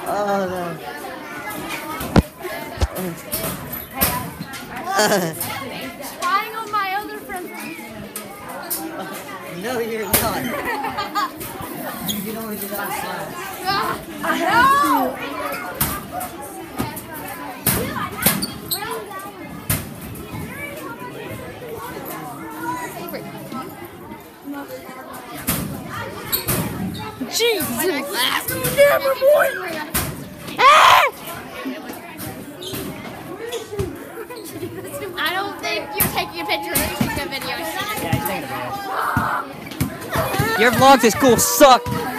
Oh no. Spying on my other friends. No, you're not. You can only do that in silence. No! Jesus! Never, boy! I don't think you're taking a picture. You're taking a video. Yeah, he's taking a video. Your vlogs at school suck.